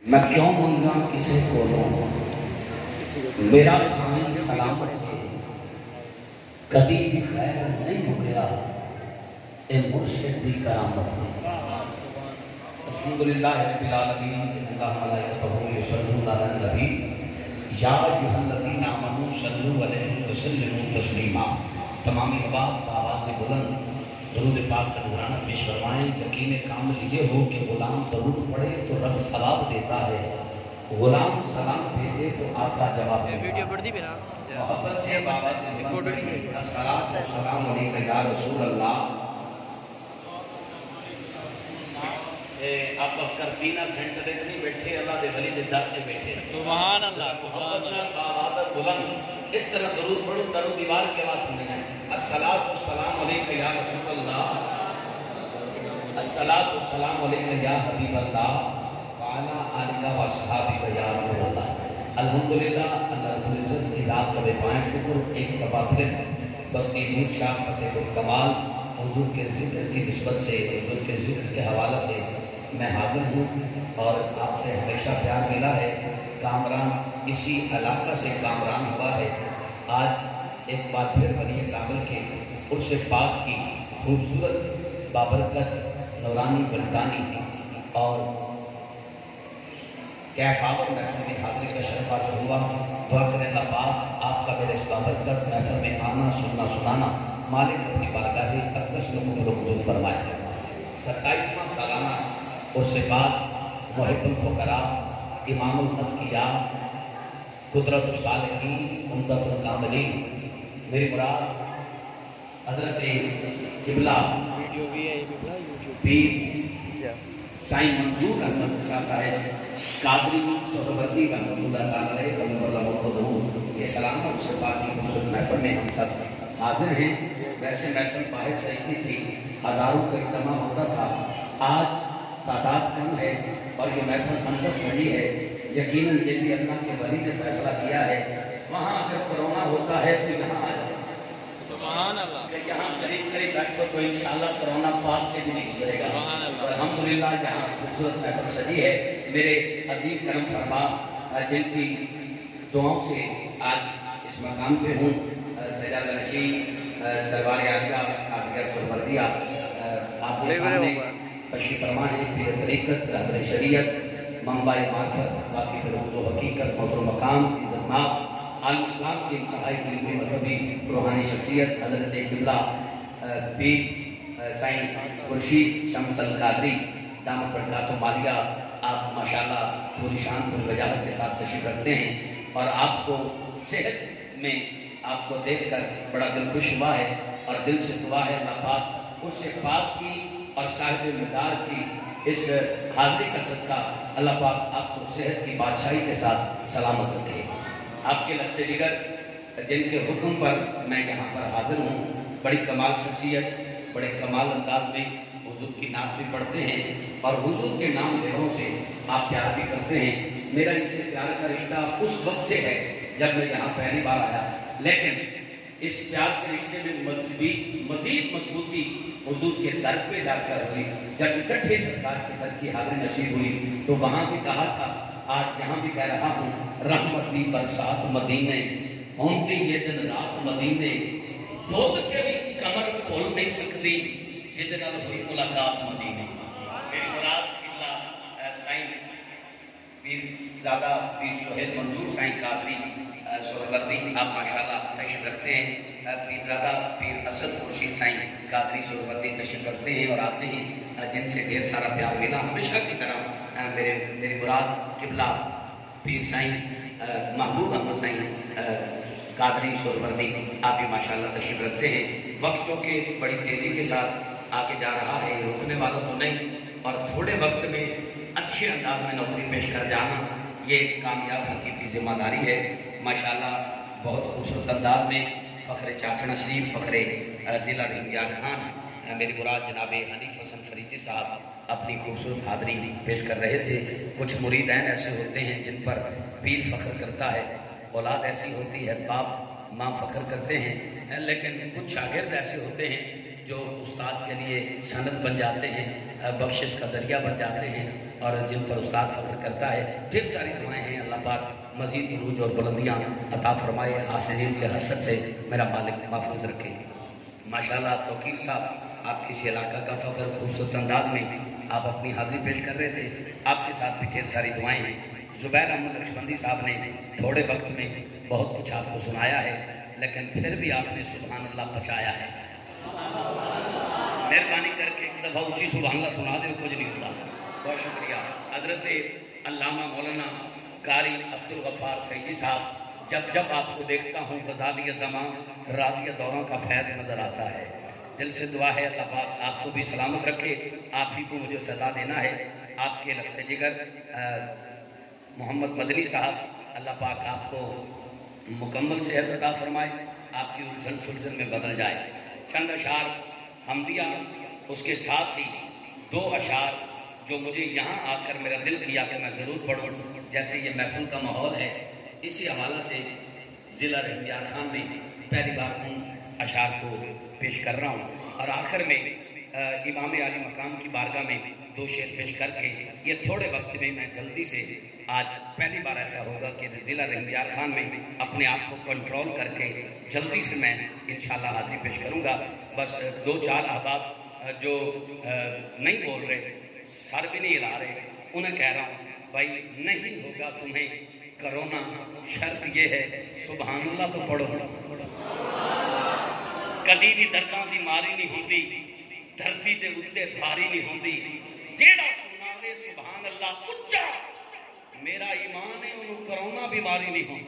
میں کیوں منگا کسے کو لوں، میرا سائیں سلامت ہے، کبھی بھی خیر نہیں مکیا، اے مرشد بھی کرامت ہے۔ الحمدللہ رب العالمین، اللہ ملائکتہ یصلون علی النبی، یا ایھا الذین آمنوا صلوا علیہ وسلموا تسلیما۔ تمام احباب بآواز بلند درود پاک کا نذرانہ پیش فرمائیں۔ یقین کامل یہ ہو کہ غلام درود پڑھے تو رب ثواب دیتا ہے، غلام سلام بھیجے تو آقا جواب دیتا ہے۔ ویڈیو بڑھ دی بھی نا محبت سے بآواز بلند الصلاۃ والسلام علیک یا رسول اللہ۔ آپ کرتینہ سینٹر اتنی بیٹھے، اللہ دے ولی دے در پہ بیٹھے، سبحان اللہ محبت میں بآواز بلند اس طرح درود پڑھو، در و دیوار کے آواز سنیں گے۔ الصلاۃ والسلام علیک یا رسول اللہ، الصلاۃ والسلام علیک یا حبیب اللہ، وعلی آلک و صحابک یا نور اللہ۔ الحمدللہ اللہ رب العزت کی ذات کا بے پائیں شکر، ایک دفعہ پھر بستی نور شاہ فتح الکمال حضور کے ذکر کی نسبت سے، حضور کے ذکر کے حوالہ سے میں حاضر ہوں، اور آپ سے ہمیشہ پیار ملا ہے۔ کامران اسی علاقہ سے کامران ہوا ہے۔ آج ایک بار پھر ولی کامل کے عرس پاک کی خوبصورت بابرکت نورانی بلدانی اور کیف آور محفل میں حاضری کا شرف حاصل ہوا۔ دعا کریں اللہ پاک آپ کا میرے اس بابرکت محفل میں آنا سننا سنانا مالک اپنی بارگاہ اقدس میں قبول و منظور فرمائے۔ 27واں سالانہ عرس پاک محب الفقراء، امام الاتقیاء، قدرت الصالحین، عمدۃ الکاملین، میری مراد حضرت قبلہ ویڈیو بھی ہے یہ بھی بڑا یوٹیوب پیر سائیں منظور احمد شاہ صاحب قادری سہروردی رحمۃ اللہ تعالیٰ علیہ یہ سلام عرس پاک کی خوبصورت محفل میں ہم سب حاضر ہیں۔ ویسے محفل باہر سجدی تھی، ہزاروں کا اجتماع ہوتا تھا، آج تعداد کم ہے اور یہ محفل اندر سجی ہے۔ یقیناً یہ بھی اللہ کے ولی نے فیصلہ کیا ہے۔ وہاں اگر کرونا ہوتا ہے تو یہاں آ جائے، سبحان اللہ، کہ یہاں قریب قریب بیٹھو تو انشاءاللہ کرونا پاس سے بھی نہیں گزرے گا۔ اور الحمدللہ یہاں خوبصورت محفل سجی ہے۔ میرے عظیم کرم فرما جن کی دعاؤں سے آج اس مقام پہ ہوں، سجادہ نشین دربار عالیہ قادریہ سہروردیہ آپ کے سامنے تشریف فرما ہے، پیر طریقت، رہبر شریعت، منبع معرفت، واقف روز و حقیقت، محترم مقام، عزت مآب، عالم اسلام کی انتہائی علمی مذہبی روحانی شخصیت حضرت قبلہ پیر سائیں خورشید شمس القادری دامت برکاتہ عالیہ، آپ ماشاءاللہ پوری شان پوری وجاہت کے ساتھ تشریف رکھتے ہیں، اور آپ کو صحت میں آپ کو دیکھ کر بڑا دل خوش ہوا ہے، اور دل سے دعا ہے اللہ پاک اس سے پاک کی اور صاحب مزار کی اس حاضری کا صدقہ اللہ پاک آپ کو صحت کی بادشاہی کے ساتھ سلامت رکھے۔ آپ کے لخت جگر جن کے حکم پر میں یہاں پر حاضر ہوں، بڑی کمال شخصیت، بڑے کمال انداز میں حضور کی نام بھی پڑھتے ہیں، اور حضور کے نام لیوروں سے آپ پیار بھی کرتے ہیں۔ میرا ان سے پیار کا رشتہ اس وقت سے ہے جب میں یہاں پہلی بار آیا، لیکن اس پیار کے رشتے میں مزید مضبوطی حضور کے در پہ جا کر ہوئی۔ جب اکٹھے سرکار کے در کی حاضری نصیب ہوئی تو وہاں بھی کہا تھا، آج یہاں بھی کہہ رہا ہوں، رحمت دی برسات مدینے، ہوندی یہ دن رات مدینے، دودھ کے بھی کمر کھول نہیں سکتی، جد نال ہوئی ملاقات مدینے۔ میری مراد قبلہ سائیں پیر زادہ پیر سہیل منظور سائیں قادری سہروردی آپ ماشاءاللہ تشریف رکھتے ہیں۔ پیر زادہ پیر اسد خورشید سائیں قادری سہروردی تشریف رکھتے ہیں اور آتے ہیں، جن سے ڈھیر سارا پیار ملا ہمیشہ کی طرح۔ میری مراد قبلہ پیر سائیں محبوب احمد سائیں قادری سہروردی آپ بھی ماشاءاللہ تشریف رکھتے ہیں۔ وقت چونکہ بڑی تیزی کے ساتھ آگے جا رہا ہے، رکنے والا تو نہیں، اور تھوڑے وقت میں اچھے انداز میں نوکری پیش کر جانا یہ کامیاب حکیم کی ذمہ داری ہے۔ ماشاءاللہ بہت خوبصورت انداز میں فخر چاچڑا شریف، فخر ضلع رنگیان خان میری مراد جناب حنیف حسن فریدی صاحب اپنی خوبصورت حاضری پیش کر رہے تھے۔ کچھ مریدین ایسے ہوتے ہیں جن پر پیر فخر کرتا ہے، اولاد ایسی ہوتی ہے، باپ ماں فخر کرتے ہیں، لیکن کچھ شاگرد ایسے ہوتے ہیں جو استاد کے لیے سند بن جاتے ہیں، بخشش کا ذریعہ بن جاتے ہیں، اور جن پر استاد فخر کرتا ہے. ڈھیر ساری دعائیں ہیں. اللہ پاک مزید عروج اور بلندیاں عطا فرمائے. حاسدین کے حسد سے میرا مالک محفوظ رکھے. ماشاءاللہ توقیر صاحب، آپ کسی علاقہ کا فخر خوبصورت انداز میں آپ اپنی حاضری پیش کر رہے تھے. آپ کے ساتھ بھی ڈھیر ساری دعائیں ہیں. زبیر احمد نقشبندی صاحب نے تھوڑے وقت میں بہت کچھ آپ کو سنایا ہے، لیکن پھر بھی آپ نے سبحان اللہ پچایا ہے. مہربانی کر کے ایک دفعہ اونچی سبحان اللہ سنا دے، کچھ نہیں ہوتا. بہت شکریہ. حضرت علامہ مولانا قاری عبدالغفار سیدی صاحب، جب آپ کو دیکھتا ہوں غزالی زمان راضیہ دوراں کا فیض نظر آتا ہے. دل سے دعا ہے اللہ پاک آپ کو بھی سلامت رکھے. آپ ہی کو مجھے صدا دینا ہے. آپ کے لخت جگر محمد مدنی صاحب، اللہ پاک آپ کو مکمل صحت عطا فرمائے، آپ کی الجھن سلجھن میں بدل جائے. چند اشعار حمدیہ، اس کے ساتھ ہی 2 اشعار جو مجھے یہاں آ کر میرا دل کیا کہ میں ضرور پڑھوں. جیسے یہ محفل کا ماحول ہے، اسی حوالہ سے ضلع رحمدیار خان میں پہلی بار ان اشعار کو پیش کر رہا ہوں. اور آخر میں امام عالی مقام کی بارگاہ میں 2 شعر پیش کر کے یہ تھوڑے وقت میں جلدی سے، آج پہلی بار ایسا ہوگا کہ ضلع رحمدیار خان میں اپنے آپ کو کنٹرول کر کے جلدی سے میں انشاءاللہ حاضری پیش کروں گا. بس 2-4 احباب جو نہیں بول رہے، سر بھی نہیں ہلا رہے، انہیں کہہ رہا ہوں بھائی نہیں ہوگا تمہیں کرونا، شرط یہ ہے سبحان اللہ تو پڑھو. کدی بھی درداں دی ماری نہیں ہوندی، دھرتی دے اتے بھاری نہیں ہوندی. جیڑا سناوے سبحان اللہ اچا، میرا ایمان ہے انہوں کرونا بیماری نہیں ہوندی.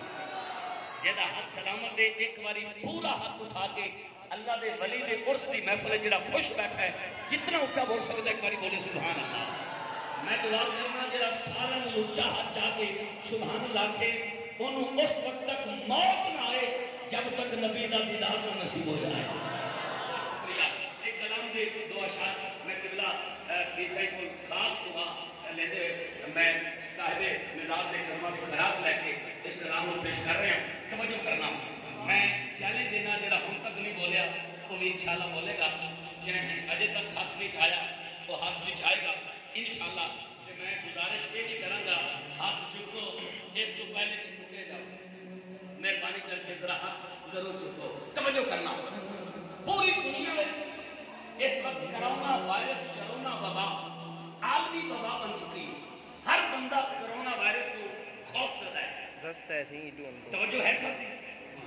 جیڑا ہاتھ سلامت دے ایک باری پورا ہاتھ اٹھا کے اللہ دے ولی دے عرص دی محفل جڑا خوش بیٹھا ہے، جتنا اچھا بول سکتا ہے ایک باری بولے سبحان اللہ. میں دعا کرنا جڑا سارا اچھا ہاتھ جا کے سبحان اللہ کے انہوں اس وقت تک موت نہ آئے جب تک نبی دا دیدار نہ نصیب ہو جائے. شکریہ. ایک کلام دے 2 اشعار میں قبلہ عیسائی کو خاص دعا لیندے میں صاحب نظام دے کرما کی خراب لے کے اس کلام کو پیش کر رہے ہیں. توجہ کرنا، میں چیلنج دینا جڑا ہم تک نہیں بولیا وہ بھی انشاءاللہ بولے گا. جنہیں اجے تک ہاتھ نہیں کھایا وہ ہاتھ نہیں کھائے گا انشاءاللہ. کہ میں گزارش یہ نہیں کروں گا ہاتھ چکو اس کو پہلے کہ چکے جاؤ. مہربانی کر کے ذرا ہاتھ ضرور چکو. توجہ کرنا، پوری دنیا میں اس وقت کرونا وائرس، کرونا وبا عالمی وبا بن چکی ہے. ہر بندہ کرونا وائرس کو خوف کرتا ہے. توجہ ہے سب کی؟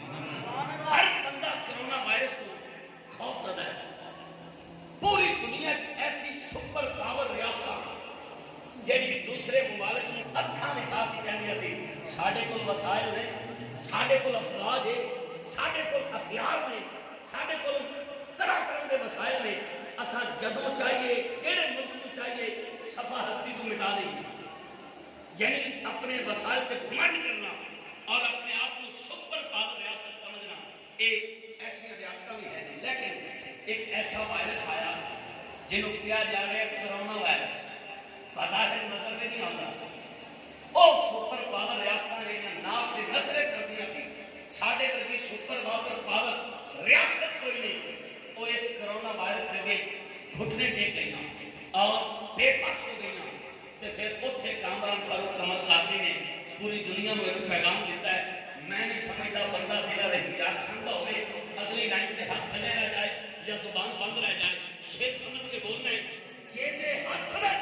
ہر بندہ کرونا وائرس کو خوف کرتا ہے. پوری دنیا کی ایسی سپر پاور ریاستہ جیڑی دوسرے ممالک میں اکھاں دکھا کے کہندی سی ساڈے کول وسائل نے، ساڈے کول افواج ہے، ساڈے کول ہتھیار نے، ساڈے کول طرح طرح کے وسائل نے، اساں جدوں چاہیے کیڑے ملک کو چاہیے صفحہ ہستی کو مٹا دیں گے. یعنی اپنے وسائل پہ گھمنڈ کرنا اور اپنے آپ کو سپر پاور ریاست سمجھنا، ایک ایسی ریاستیں بھی ہے. لیکن ایک ایسا وائرس آیا جنہوں کیا جا رہا ہے کرونا وائرس، بظاہر نظر میں نہیں آتا. وہ سپر پاور ریاستیں جہاں ناس کے نظریں کر دیا سی، ساڈے ورگی سپر پاور ریاست کوئی نہیں. وہ اس کرونا وائرس کے گھٹنے ٹیک گئی اور بے پاس ہو گئی. تو پھر اتنے کامران فاروق کمل قادری نے پوری دنیا کو ایک پیغام دیتا ہے. میں نہیں سمجھتا بندہ ضلع رحمدیار خان کا ہوئے اگلی لائن پہ ہاتھ تھلے رہ جائے یا زبان بند رہ جائے. شیر سمجھ کے بولنا ہے جیدے ہاتھ میں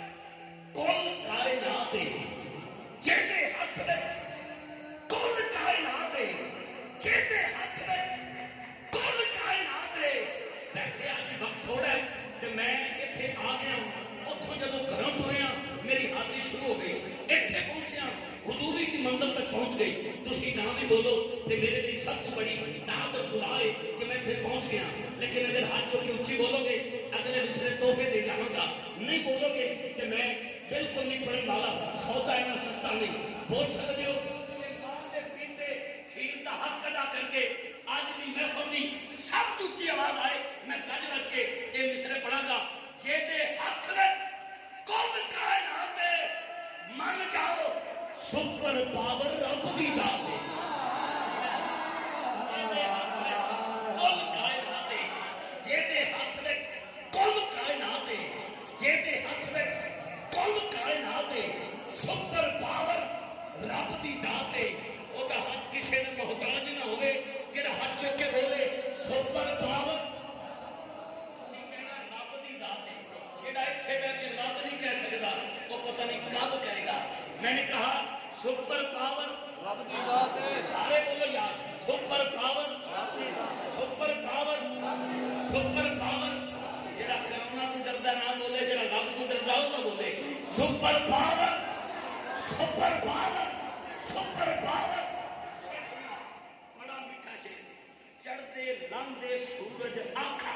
کل کائنات ہے، جیدے ہاتھ میں کل کائنات ہے، جیدے ہاتھ میں کل کائنات ہے. ویسے آج وقت تھوڑا ہے کہ میں اتنے آ گیا ہوں. اتوں جدوں گھروں ٹریا میری حاضری شروع ہو گئی. اتنے پہنچیا حضوری کی منزل تک پہنچ گئی. تسی نہ بھی بولو تو میرے لیے سب سے بڑی دعوت اور دعا ہے کہ میں اتنے پہنچ گیا. لیکن اگر ہاتھ چوک کے اچھی بولو گے اگلے دوسرے تحفے دے جاؤں گا. نہیں بولو گے کہ میں بالکل نہیں پڑھنے والا، سودا ہے نہ سستا نہیں. بول سکتے ہو کھیر کا حق ادا کر کے آج بھی محفل دی سب تو اچھی آواز آئے میں گج بج کے یہ مصرے پڑھا گا. جیدے ہاتھ وچ کل کائنات من جاؤ سپر پاور رب دی ذات ہے. کل کائنات سپر پاور رب دی ذات ہے او دا ہاتھ کسے نے محتاج نہ ہوئے جڑا ہاتھ چوک کے بولے سپر پاور اسی کہنا رب دی ذات ہے جڑا اتھے بیٹھ کے رب نہیں کہہ سکتا وہ پتہ نہیں کب کہے گا میں نے کہا سپر پاور رب کی ذات ہے سارے بولو یار super power super power super power جڑا کرونا تو ڈردا نہ بولے جڑا رب تو ڈردا ہو تو بولے super power super power super power بڑا میٹھا شیر چڑھتے لنگتے سورج آکھا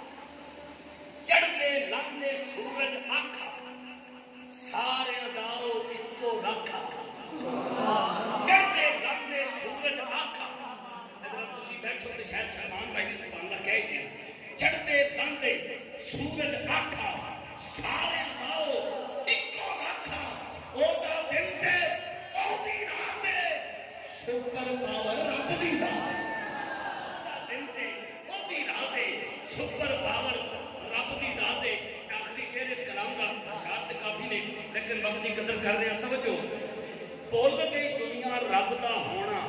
چڑھتے لنگتے سورج آکھا سارے داؤ اکو رکھا چڑھتے لنگتے سورج آکھا حضرت تسی بیٹھو تو شاید سلمان بھائی نے سبحان اللہ کہہ دیا چڑھتے لنگتے سورج آکھا سارے داؤ اکو رکھا او دا دن دے او دی رات دے سپر پاور رب دی ذات دا دن دے او دی رات دے سپر پاور رب دی ذات دے آخری شعر اس کلام کا شاعر کافی نہیں لیکن وقت کی قدر کر رہے ہیں توجہ بھول گئی دنیا رب دا ہونا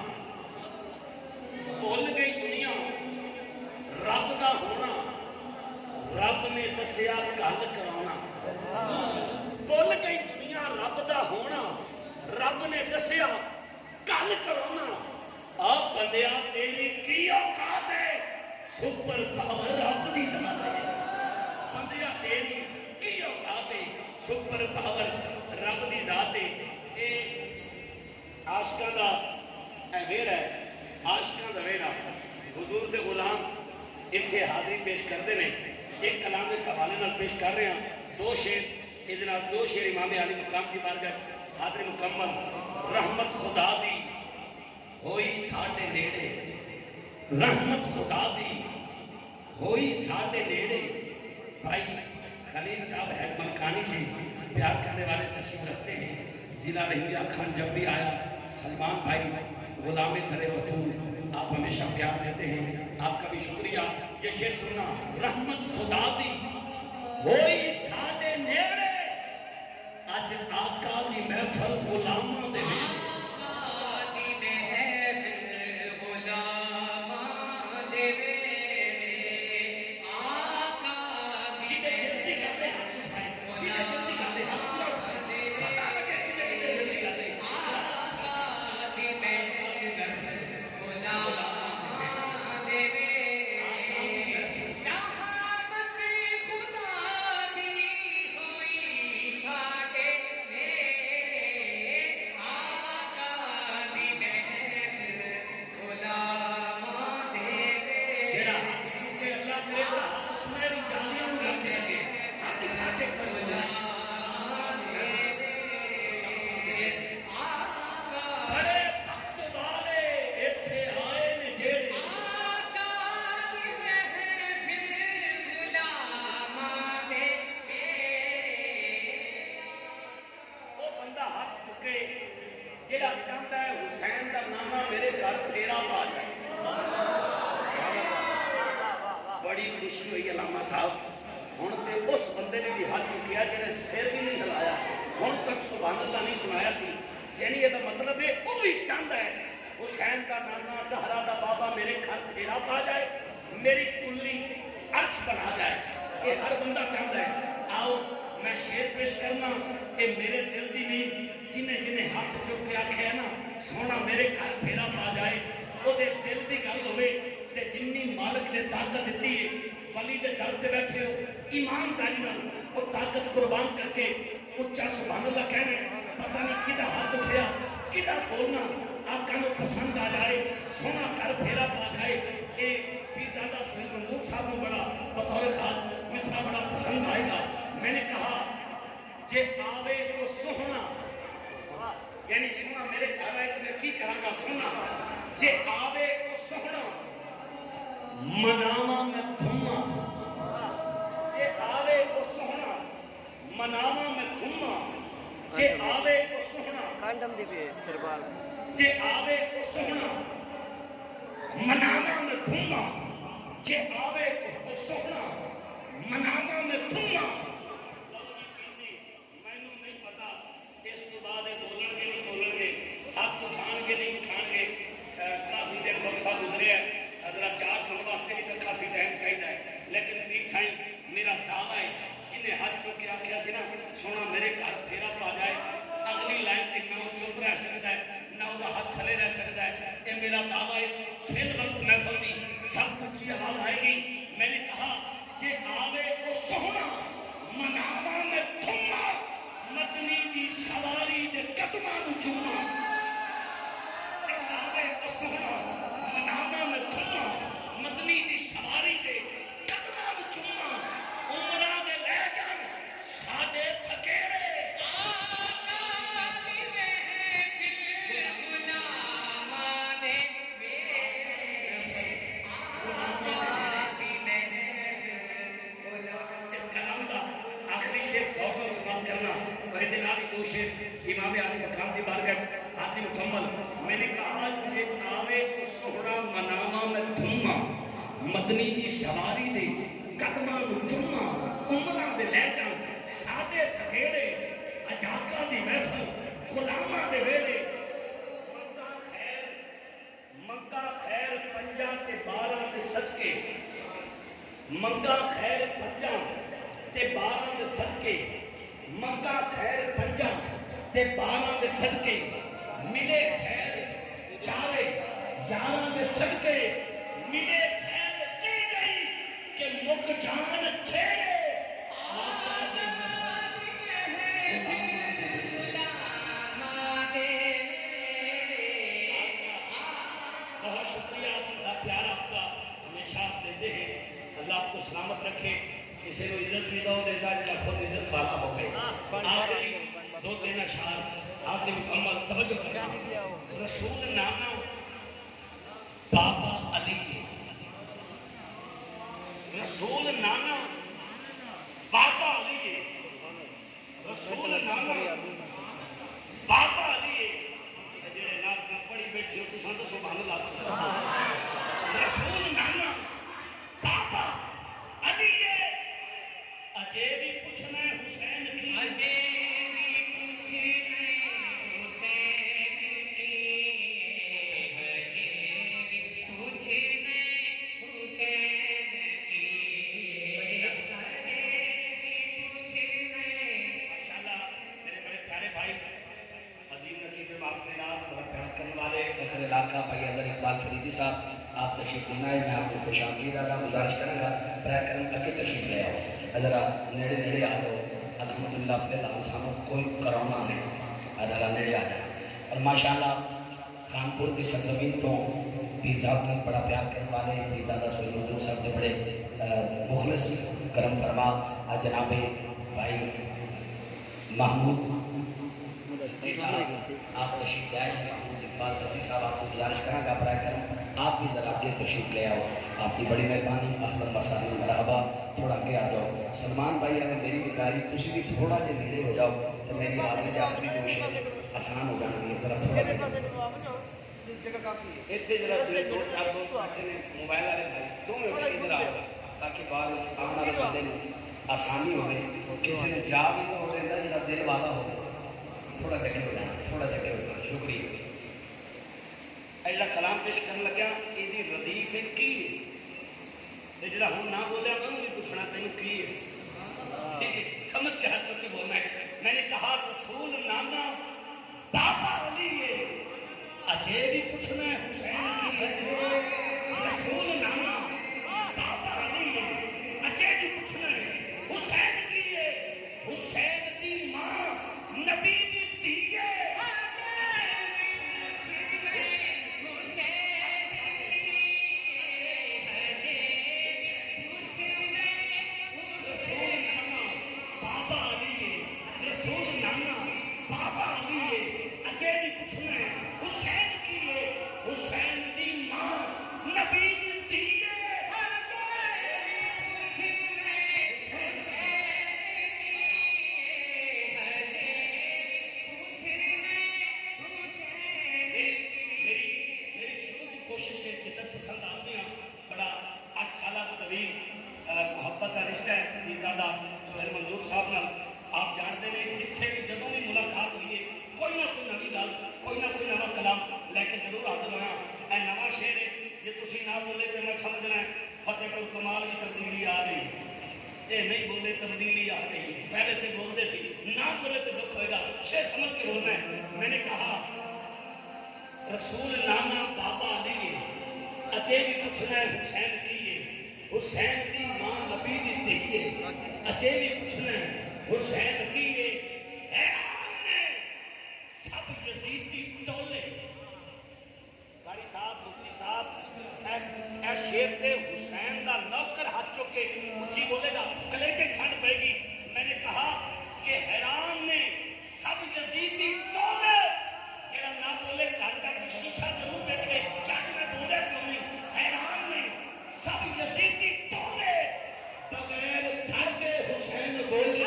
بھول گئی دنیا رب دا ہونا رب نے دسیا گل کرانا بھول گئی دنیا رب دا ہونا رب نے دسیا گل کرانا آپ بندیا تیری کی اوقات ہے سپر پاور رب دی ذات ہے بندیا تیری کی اوقات ہے سپر پاور رب دی ذات ہے اے عاشقاں دا اے ویڑا ہے عاشقاں دا ویڑا حضور دے غلام اتھے حاضری پیش کردے نے ایک کلام اس حوالے نال پیش کر رہے ہیں دو شعر ادنا دو شعر امام علی مقام کی بارگاہ حاضر مکمل رحمت خدا دی ہوئی ساڈے نیڑے رحمت خدا دی ہوئی ساڈے نیڑے بھائی خلیل صاحب ہے ملکانی سے پیار کرنے والے تشریف رکھتے ہیں ضلع رحیمیہ خان جب بھی آیا سلمان بھائی غلام در بطول آپ ہمیشہ پیار دیتے ہیں آپ کا بھی شکریہ یہ شعر سننا رحمت خدا دی ہوئی ساڈے نیڑے آج آقا دی محفل غلاماں دے آقا دی محفل غلاماں دے آقا دی جلدی کر دے جلدی کر دے پتہ لگے کنے جلدی کر دے آقا دی محفل غلاماں دے جڑا چاہتا ہے حسین کا نامہ میرے گھر پھیرا پا جائے بڑی خوشی ہوئی علامہ صاحب ہوں تو اس بندے نے بھی ہاتھ چکیا جنہیں سر بھی نہیں ہلایا ہوں تک سبحان اللہ نہیں سنایا سی یعنی یہ مطلب ہے وہ بھی چاہتا ہے حسین کا نامہ زہرا دا بابا میرے گھر پھیرا پا جائے میری کلی عرش بنا جائے یہ ہر بندہ چاہتا ہے آؤ میں شیر پیش کرنا کہ میرے دل دی نہیں جنہیں جنہیں ہاتھ چوک کے آکھے ہیں نا سونا میرے گھر پھیرا پا جائے وہ دے دل دی گل ہوئے تے جنی مالک نے طاقت دیتی ہے ولی دے در دے بیٹھے ہو ایمان دائنا وہ طاقت قربان کر کے اچھا سبحان اللہ کہنے پتہ نہیں کدھا ہاتھ اٹھیا کدھا بولنا آقا میں پسند آ جائے سونا گھر پھیرا پا جائے اے پیزادہ سہیل منظور صاحب کو بڑا بطور خاص مصرع بڑا پسند آئے گا میں نے کہا جے آوے تو سونا یعنی سونا میرے گھر آئے تو میں کی کروں گا سونا جے آوے تو سونا مناوا میں دھما جے آوے تو سونا مناوا میں دھما جے آوے تو سونا کانڈم دی پہ پھربال جے آوے تو سونا مناوا میں دھما جے آوے تو سونا مناوا میں دھما میں نہیں پتا اس کے بعد وقفہ گزرے ہے حضرت چارج ہونے واسطے بھی تو کافی ٹائم چاہیے، لیکن پیر سائیں میرا دعویٰ ہے جنہیں ہاتھ چوک کے آکھیا سی نا سونا میرے گھر پھیرا پا جائے اگلی لائن تے نہ وہ چپ رہ سکتا ہے نہ وہ ہاتھ تھلے رہ سکتا ہے، یہ میرا دعویٰ ہے۔ فیل وقت محفل دی سب اونچی آواز آئے گی، میں نے کہا یہ آوے کو سونا مناما میں تھما مدنی دی سواری دے قدماں نوں چوما، یہ آوے کو سونا مناما میں تھما مدنی دی سواری دے قدماں نوں چوما، عمراں دے لے جان ساڈے تھکیڑے کرنا اور اتناری دو شیر امام علی مقام کی بارگاہ آدھی مکمل۔ میں نے کہا جے آوے کو سہرا مناما میں دھما مدنی دی سواری دے قدماں نوں چوما، عمراں دے لے جان سادے تھکیڑے اجاکا دی محفل غلاماں دے ویلے، منگا خیر پنجاں تے 12 دے صدقے، منگا خیر پنجاں تے 12 دے صدقے، منگا خیر پنجاں تے 12 دے صدقے، ملے خیر چارے 11 دے صدقے، ملے خیر اے گئی کہ مک جان چھیڑے بہت شکریہ اللہ پیار آپ کا ہمیشہ آپ دیتے ہیں، اللہ آپ کو سلامت رکھے، اسے کو عزت نہیں دو دیتا جنہا خود عزت والا ہو گئے۔ آخری 2-3 اشعار آپ نے مکمل توجہ کرنا۔ رسول نانا بابا علی ہے، رسول نانا بابا علی ہے، رسول نانا بابا علی ہے، جنہے ناس نہ پڑی بیٹھی ہو تو سانتا سبحان اللہ، رسول نانا بابا علی ہے، اجے بھی پوچھنا ہے حسین کی، اجے بھی پوچھنا ہے حسین کی، اجے بھی پوچھنا ہے حسین کی، اجے بھی پوچھنا ہے۔ ماشاءاللہ میرے بڑے پیارے بھائی عظیم نقیب معافرات بہت پیار کرنے والے فیصل علاقہ بھائی اظہر اقبال فریدی صاحب، آپ تشریف لینا ہے، میں آپ کو خوش آمدید آدھا گزارش کروں گا برائے کرم اگے تشریف لے آؤ، ذرا نیڑے نیڑے آ جاؤ، الحمدللہ فی الحال سانو کوئی کرونا نہیں، ذرا نیڑے آ جاؤ۔ اور ماشاءاللہ خانپور کی سرزمین تو پیزاد میں بڑا پیار کرنے والے پیزادہ سوئی حضور صاحب نے بڑے مخلص کرم فرما جناب بھائی محمود آپ تشریف لے آئے، محمود اقبال قطعی صاحب آپ کو گزارش کریں گا برائے کرم آپ بھی ذرا آگے تشریف لے آؤ، آپ کی بڑی مہربانی، اہلاً و سہلاً مرحبا، تھوڑا آگے آ جاؤ۔ سلمان بھائی اگر میری بیداری تسی بھی تھوڑا جے نیڑے ہو جاؤ تو میری عالم کے آخری کوشش آسان ہو جانا ہے، ذرا تھوڑا جے اتنے ذرا دو چار دوست آتے ہیں موبائل والے بھائی دو میں اٹھے ادھر آ تاکہ بعد آنے والے بندے آسانی ہو گئی، کسی نے جا بھی تو ہو لینا جنہا دل والا ہو گیا، تھوڑا جگہ ہو جانا، تھوڑا جگہ ہو جانا، شکریہ۔ اللہ کلام پیش کرنے لگیا ایدی ردیف ہے کی ہے، جڑا ہم نہ بولے میں مجھے پوچھنا تینوں کی ہے، ٹھیک ہے سمجھ کے ہاتھ چکے بولنا ہے۔ میں نے کہا رسول نانا بابا علی ہے، اجے بھی پوچھنا ہے حسین کی ہے، رسول نانا بابا علی ہے، اجے بھی پوچھنا ہے حسین کی ہے، حسین دی ماں نبی دی دیئے، حسین دی ماں نبی دی دیئے، میری شروع کی کوشش ہے جدت پسند آدمی ہیں، بڑا 8 سالہ طویل محبت کا رشتہ ہے پیرزادہ سہیل منظور صاحب نے، آپ جانتے ہیں جتھے بھی جدوں بھی ملاقات ہوئی ہے کوئی نہ کوئی نوی گل کوئی نہ کوئی نواں کلام لے کے ضرور حاضر ہویا۔ اے نواں شعر ہے جی تھی نہ بولے تو میں سمجھنا ہے فتح پور کمال کی تبدیلی آ گئی، یہ نہیں بولے تبدیلی آ گئی، پہلے تو بولتے سی نہ بولے تو دکھ ہوئے گا، شے سمجھ کے بولنا ہے۔ میں نے کہا رسول نانا بابا علی اجے بھی پوچھنا ہے حسین کی ہے، حسین کی ماں نبی دی دھی ہے، اجے بھی پوچھنا ہے حسین کی ہے، حیران نے سب یزیدی ٹولے قاری صاحب مفتی صاحب اے شیر تے حسین دا نوکر ہاتھ چکے اونچی بولے گا کلے کے ٹھنڈ پے گی۔ میں نے کہا کہ حیران نے سب یزیدی ٹولے میرا نہ بولے گھر کا کہ شیشہ ضرور دیکھے کیا میں بولے کیوں نہیں، حیران نے سب یزیدی ٹولے بغیر گھر کے حسین بولے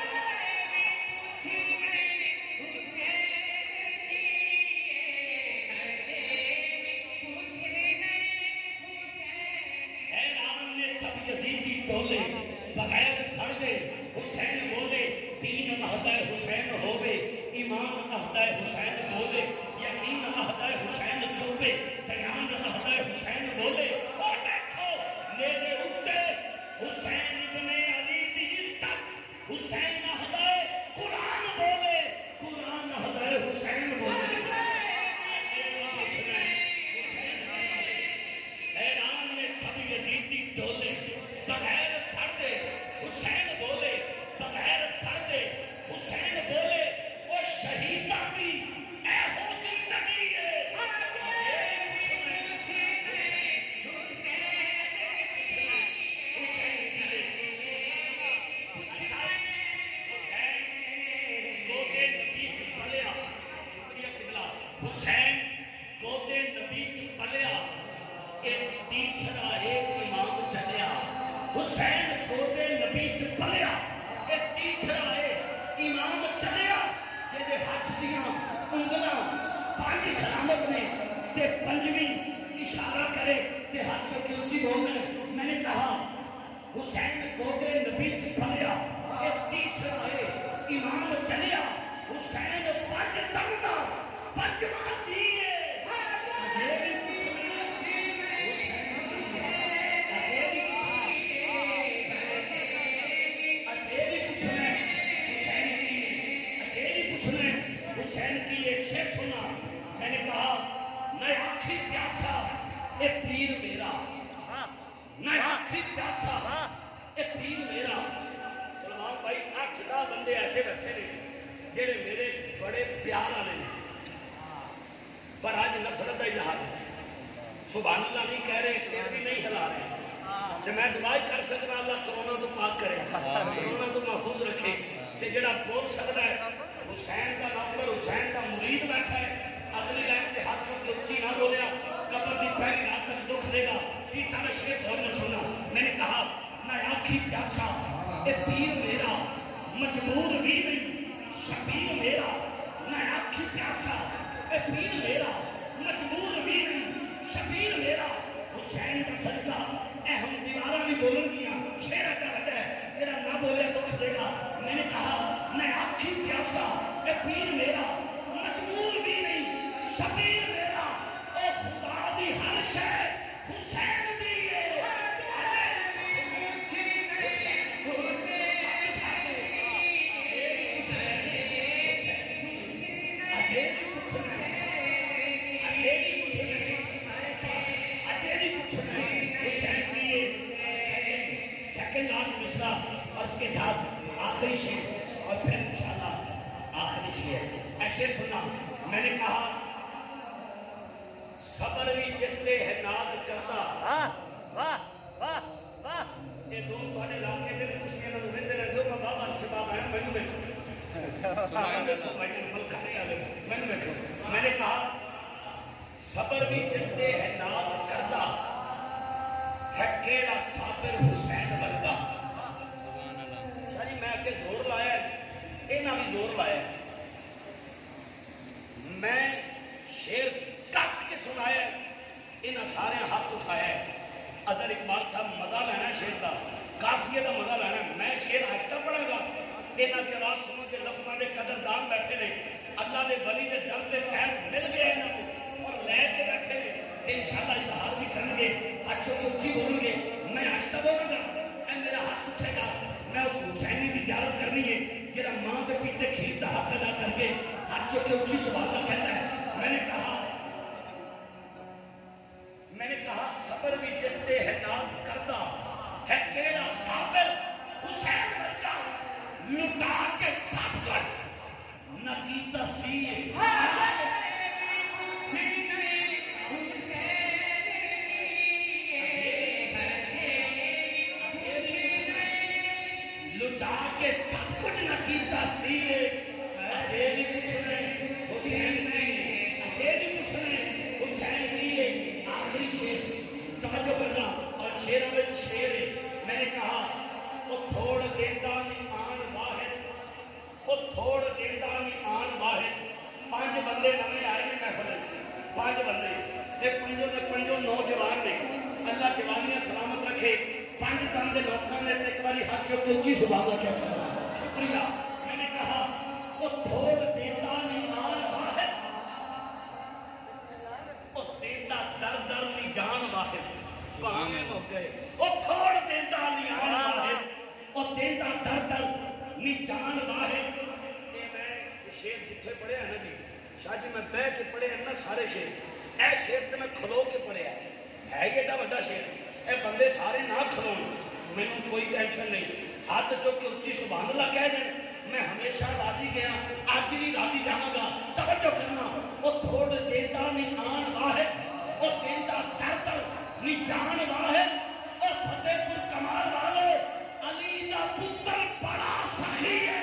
یزیدی ٹولے بغیر دھڑے حسین بولے، دین عہدہ حسین ہوے، ایمان عہدہ حسین بولے، یقین عہدہ حسین چوبے، دیان عہدہ حسین بولے۔ اور دیکھو میرے اتے حسین ابن علی دی عزت، حسین عہدہ قرآن بولے، قرآن عہدہ حسین بولے۔ حیران نے سب یزیدی ٹولے بغیر دھڑے حسین بولے، بغیر دھڑے حسین بولے، وہ شہیدہ بھی اے حسین نبی ہے۔ حسین گودے نبی چ پلیا، ایک تیسرا ایک امام چلیا، حسین گودے نبی چ پلیا، ایک تیسرا ایک امام چلیا، جے ہاتھ دیاں انگلاں پانی سلامت نے تے پنجویں اشارہ کرے تے ہاتھ چکے اونچی بولنا ہے۔ میں نے کہا حسین گودے نبی چ پلیا، ایک تیسرا ایک امام چلیا، حسین پنج تنگا پنجواں جیے۔ حسین کی ایک شعر سنا، میں نے کہا نہ آخری پیاسا اے پیر میرا، نہ آخری پیاسا اے پیر میرا۔ سلمان بھائی 8-10 بندے ایسے بیٹھے نے جڑے میرے بڑے پیار والے نے، پر آج نفرت کا اظہار ہے۔ سبحان اللہ نہیں کہہ رہے، سر بھی نہیں ہلا رہے، جب میں دعا کر سکتا اللہ کرونا تو پاک کرے، کرونا تو محفوظ رکھے، تے جڑا بول سکتا ہے حسین کا نوکر حسین کا مرید بیٹھا ہے، اگلی لائن تے ہاتھ چک کے اونچی نہ بولیا، قبر دی پہلی رات تک دکھ دے گا۔ یہ سارا شیخ اور نے سنا، میں نے کہا نہ آنکھی پیاسا اے پیر میرا، مجبور بھی نہیں شبیر میرا، نہ آنکھی پیاسا اے پیر میرا، مجبور بھی نہیں شبیر میرا۔ حسین کا صدقہ اے ہم دیوارہ بھی بولن گیا، شیرہ کا ہٹ ہے میرا نہ بولے دکھ دے گا۔ میں نے کہا نہ آنکھی پیاسا اے پیر میرا، مجبور بھی نہیں شبیر میرا، اے خدا دی ہر شے حسین دی ہے۔ اور اس کے ساتھ آخری شعر اور پھر انشاءاللہ آخری شعر ایسے سنا۔ میں نے کہا صبر بھی جس نے ہے ناز کرتا، یہ دوست والے علاقے میں کچھ نہیں نہ رہتے رہتے ہو، میں بابا سے بابا ہے، میں نے کہا صبر بھی جس نے ہے ناز کرتا ہے، کیڑا صابر حسین ورگا۔ شاہ جی میں آگے زور لایا ہے، اینا بھی زور لایا ہے، میں شیر کس کے سنایا ہے، اینا سارے ہاتھ اٹھایا ہے۔ اظہر اقبال صاحب مزہ لینا ہے شیر کا، قافیے کا مزہ لینا ہے، میں شیر آہستہ پڑھا گا، اینا کی آواز سنو کہ لفظاں دے قدردان بیٹھے نے، اللہ دے ولی دے در دے خیر مل گئے انہوں اور لے کے بیٹھے نے، انشاءاللہ اظہار بھی کرنا کرنی ہے جڑا ماں کے پیتے کھیر کا حق ادا کر کے ہاتھ چک کے اچھی سبحان اللہ کہتا ہے. میں نے کہا صبر بھی جس تے ہے ناز کرتا ہے کیڑا صابر حسین ورگا لٹا کے سب کچھ نہ کیتا سی لٹا کے سب کچھ نہ کیتا سی اجے بھی پوچھنے حسین کی اجے بھی پوچھنے حسین کی آخری شیر توجہ کرنا اور شیروں میں شیر ہے. میں نے کہا وہ تھوڑ دیندہ نہیں آن واحد وہ تھوڑ دیندہ نہیں آن واحد 5 بندے نمیں آئے نے محفل 5 بندے تے پنجوں نوجوان نے اللہ جوانیاں سلامت رکھے 5 دن دے لوکاں نے ایک باری ہاتھ چوک کے اونچی سبحان اللہ کیا شکریہ. میں نے کہا وہ تھوڑ دیندہ نہیں آن واحد وہ دیندہ در در نہیں جان واحد پانے ہو گئے وہ تھوڑ دیندہ نہیں آن واحد وہ دیندہ در در نہیں جان واحد. یہ میں شیر جتھے پڑھے ہیں نا جی شاہ جی میں بیٹھ کے پڑھے ہیں نا سارے شیر اے شیر تے میں کھلو کے پڑھے ہیں ہے یہ ایڈا بڑا شیر اے بندے سارے نہ کھلون میں نے کوئی ٹینشن نہیں ہاتھ چوک کے اچھی سبحان اللہ کہہ دیں میں ہمیشہ راضی گیا آج بھی راضی جاؤں گا. توجہ کرنا وہ تھوڑ دیتا نہیں آن واحد وہ دیتا در در نہیں جان واحد اور فتح پور کمال والے علی کا پتر بڑا سخی ہے.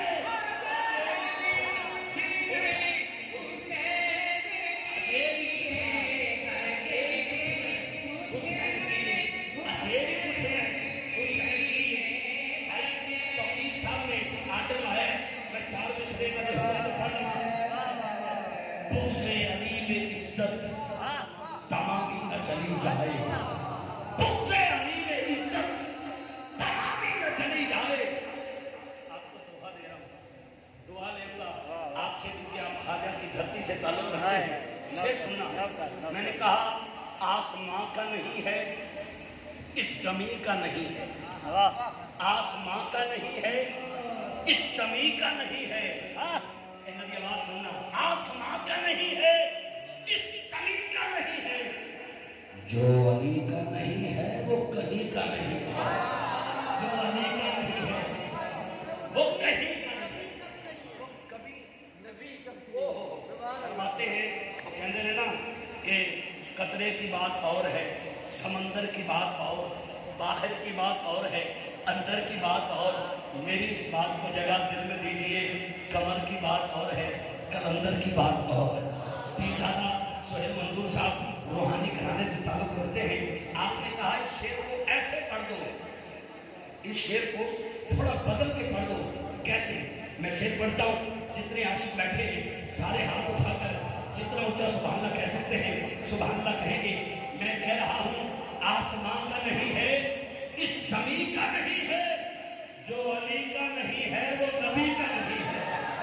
تمامی نہ چلی جائے بغض علی میں عزت تمامی نہ چلی جائے. آپ کو دعا دے رہا ہوں دعا لے اللہ آپ سے کیونکہ آپ خواجہ کی دھرتی سے تعلق رکھتے ہیں سے سننا. میں نے کہا آسمان کا نہیں ہے اس زمین کا نہیں ہے آسمان کا نہیں ہے اس زمین کا نہیں ہے. انہوں نے آواز سننا آسمان کا نہیں ہے اس زمین کا نہیں ہے جو علی کا نہیں ہے وہ کہیں کا نہیں ہے جو علی کا نہیں ہے وہ کہیں کا نہیں وہ کبھی نبی فرماتے ہیں کہتے ہیں نا کہ قطرے کی بات اور ہے سمندر کی بات اور باہر کی بات اور ہے اندر کی بات اور میری اس بات کو جگہ دل میں دیجئے کمر کی بات اور ہے کلندر کی بات اور ہے. پیجانا سہیل منظور صاحب روحانی گھرانے سے تعلق رکھتے ہیں. آپ نے کہا اس شعر کو ایسے پڑھ دو اس شعر کو تھوڑا بدل کے پڑھ دو. کیسے؟ میں شعر پڑھتا ہوں جتنے عاشق بیٹھے ہیں سارے ہاتھ اٹھا کر جتنا اونچا سبحان اللہ کہہ سکتے ہیں سبحان اللہ کہیں گے. میں کہہ رہا ہوں آسمان کا نہیں ہے اس زمین کا نہیں ہے جو علی کا نہیں ہے وہ نبی کا نہیں ہے.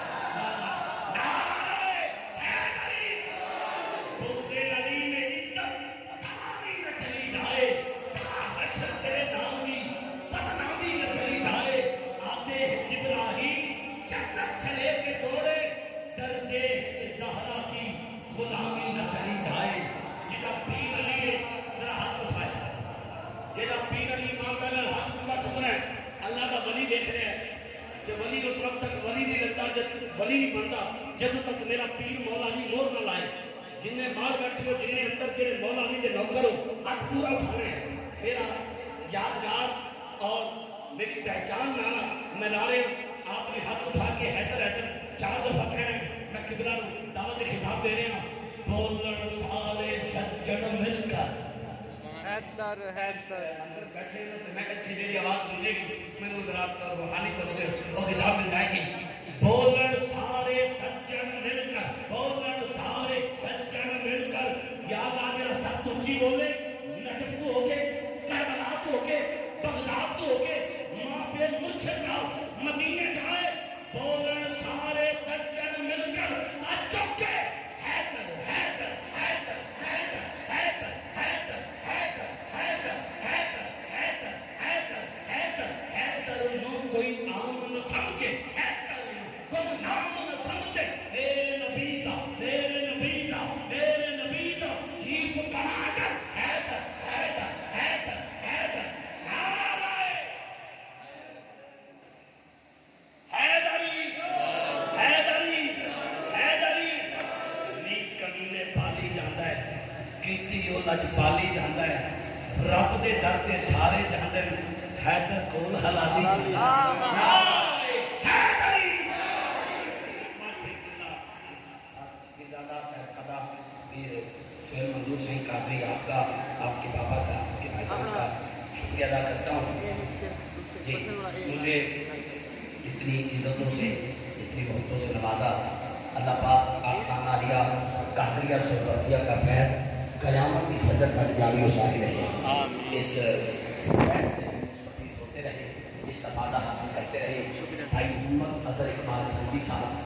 غلامی نہ چلی جائے جدا پیر علی ذرا ہاتھ اٹھائے جدا پیر علی ماں پہلے ہاتھ پورا چھکنا ہے. اللہ کا ولی دیکھ رہے ہیں کہ ولی اس وقت تک ولی نہیں لگتا جب ولی نہیں بنتا جب تک میرا پیر مولا علی مور نہ لائے. جن نے باہر بیٹھے ہو جن نے اندر کے مولا علی کے نوکر ہو ہاتھ پورا اٹھانا ہے. میرا یادگار اور میری پہچان نہ میں لا رہے ہوں آپ نے ہاتھ اٹھا کے حیدر حیدر 4 دفعہ کہنا ہے. میں قبلہ دعوت خطاب دے رہے ہیں بولن سارے سجن مل کر حیدر حیدر اندر بیٹھے ہیں تو میں کچھ میری آواز ملے گی میں وہ ذرا روحانی کرو گے وہ کتاب مل جائے گی. بولن سارے سجن مل کر بولن سارے سجن مل کر یاد آ میرا سب تو اونچی بولے نجف تو ہو کے کربلا تو ہو کے بغداد تو ہو کے ماں پہ مرشد کا مدینے جائے. بولن سارے سجن مل کر اچھوکے حیدر حیدر حیدر حیدر حیدر حیدر حیدر حیدر حیدر حیدر حیدر حیدر حیدر نو کوئی عام نہ سمجھے कमीने पाली जाता है, कीती ओ लज पाली जाता है, रब दे दर ते सारे जाते हैं, हैदर कोल हलाली शेर मंजूर सिंह कादरी आपका, आपके बाबा का, आपके भाई का शुक्रिया अदा करता हूँ जी। मुझे इतनी इज्जतों से, इतनी मोहब्बतों से नवाजा। अल्लाह पाक आस्ताना दिया कादरिया सुरफिया का फैज़ क़यामत की फजर तक जारी और सारी रहे। इस फैज़ से मुस्तफ़ीद होते रहे, इस समादा हासिल करते रहे। भाई मोहम्मद अज़हर इकबाल फौजी साहब